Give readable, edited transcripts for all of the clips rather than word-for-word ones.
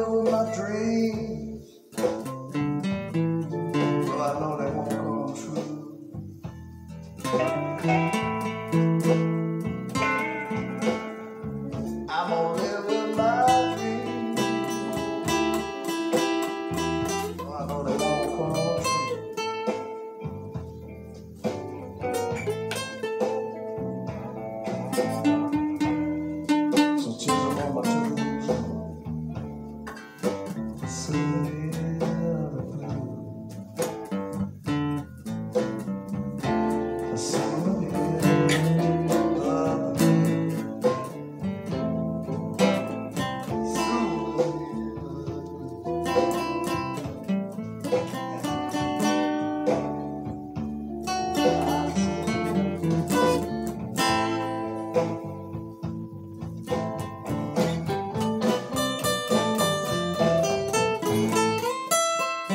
live with my dreams, though I know they won't come true. I'm gonna live with my dreams, though I know they won't come true. So chisel on my toes, silly of the blue.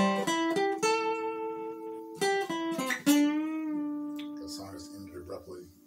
The song is ended abruptly.